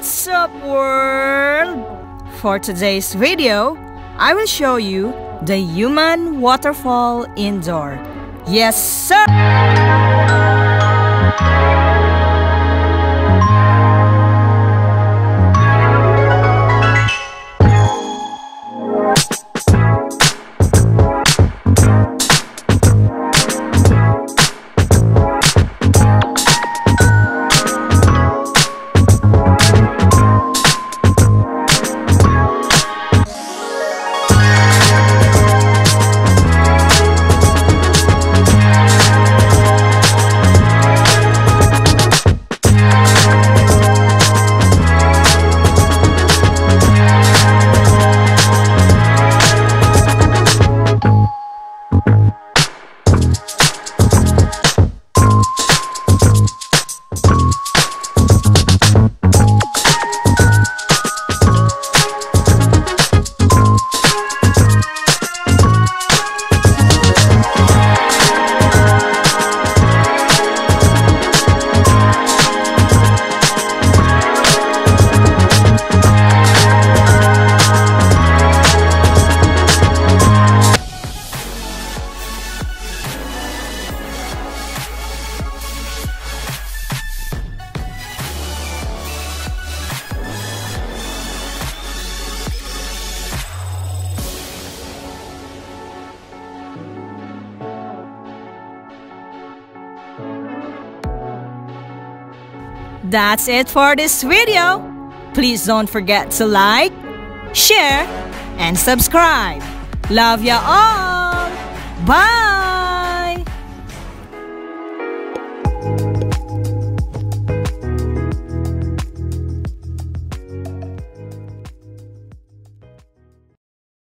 What's up, world? For today's video, I will show you the human waterfall indoor. Yes, sir! That's it for this video. Please don't forget to like, share, and subscribe. Love ya all. Bye!